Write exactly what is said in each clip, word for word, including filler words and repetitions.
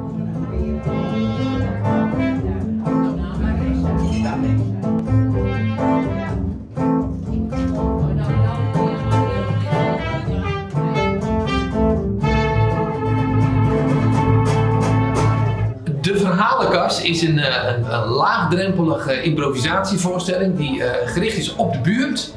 De Verhalenkast is een, een, een laagdrempelige improvisatievoorstelling die uh, gericht is op de buurt.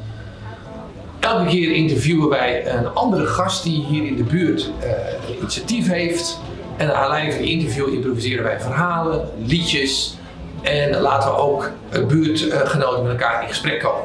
Elke keer interviewen wij een andere gast die hier in de buurt uh, een initiatief heeft. En aan aanleiding van die interview improviseren wij verhalen, liedjes en laten we ook buurtgenoten met elkaar in gesprek komen.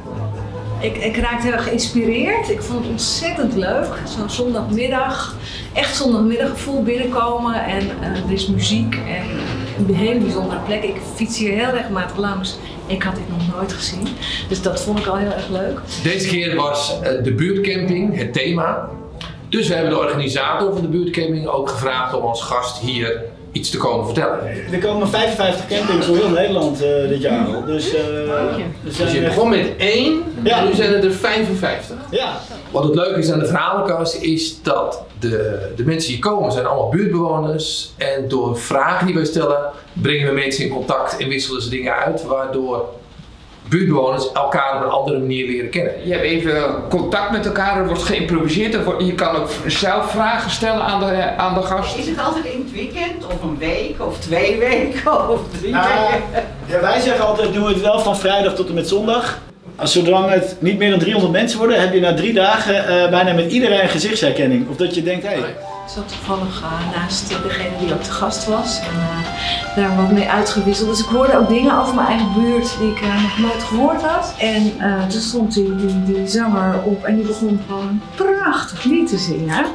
Ik, ik raakte heel erg geïnspireerd. Ik vond het ontzettend leuk. Zo'n zondagmiddag, echt zondagmiddaggevoel binnenkomen en uh, er is muziek en een hele bijzondere plek. Ik fiets hier heel regelmatig langs. Ik had dit nog nooit gezien, dus dat vond ik al heel erg leuk. Deze keer was uh, de buurtcamping het thema. Dus we hebben de organisator van de buurtcamping ook gevraagd om als gast hier iets te komen vertellen. Er komen vijfenvijftig campings door heel Nederland uh, dit jaar al. Dus, uh, dus, dus je begon met één, ja. En nu zijn het er vijfenvijftig. Ja. Wat het leuke is aan de Verhalenkast is dat de, de mensen die komen zijn allemaal buurtbewoners. En door vragen die wij stellen brengen we mensen in contact en wisselen ze dingen uit. Waardoor buurtbewoners elkaar op een andere manier leren kennen. Je hebt even contact met elkaar, er wordt geïmproviseerd. Je kan ook zelf vragen stellen aan de, aan de gast. Is het altijd in het weekend, of een week, of twee weken, of drie uh, weken? Ja, wij zeggen altijd, doe het wel van vrijdag tot en met zondag. Als zolang het niet meer dan driehonderd mensen worden, heb je na drie dagen uh, bijna met iedereen een gezichtsherkenning. Of dat je denkt, hé. Hey. Ik zat toevallig uh, naast degene die ook te gast was en uh, daar wat mee uitgewisseld. Dus ik hoorde ook dingen over mijn eigen buurt die ik uh, nog nooit gehoord had. En uh, toen stond die, die, die zanger op en die begon gewoon een prachtig lied te zingen.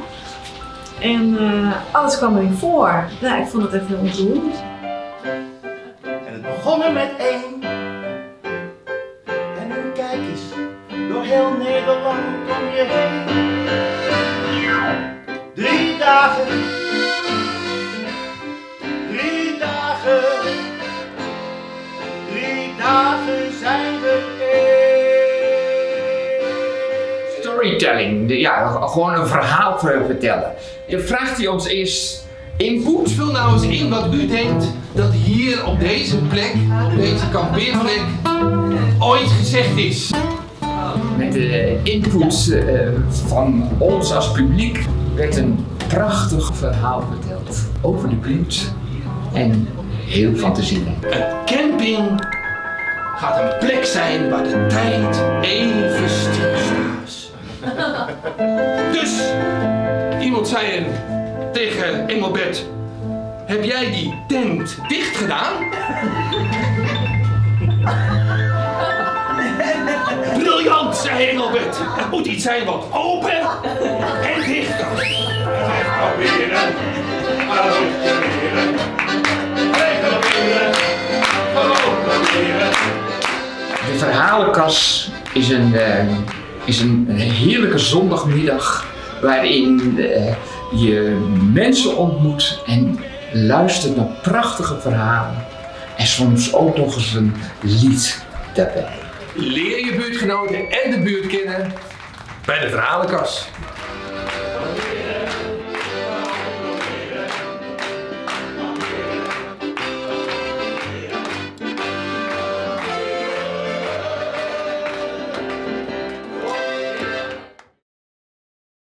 En uh, alles kwam erin voor. Ja, ik vond het echt heel ontroerend. En het begon er met één. En nu kijk eens, door heel Nederland om je heen. Drie dagen, drie dagen, drie dagen zijn we één. Storytelling, ja, gewoon een verhaal vertellen. Je vraagt hij ons eerst input. Vul nou eens in wat u denkt dat hier op deze plek, op deze kampeerplek, ooit gezegd is. Met de input uh, van ons als publiek werd een prachtig verhaal verteld over de buurt en heel fantasierijk. Een camping gaat een plek zijn waar de tijd even stilstaat. Dus iemand zei er tegen Engelbert: heb jij die tent dicht gedaan? Briljant, zei Engelbert. Het moet iets zijn wat open en dicht kan. Proberen, proberen, proberen, proberen. De Verhalenkast is een, uh, is een heerlijke zondagmiddag waarin uh, je mensen ontmoet en luistert naar prachtige verhalen en soms ook nog eens een lied daarbij. Leer je buurtgenoten en de buurt kennen bij de Verhalenkast.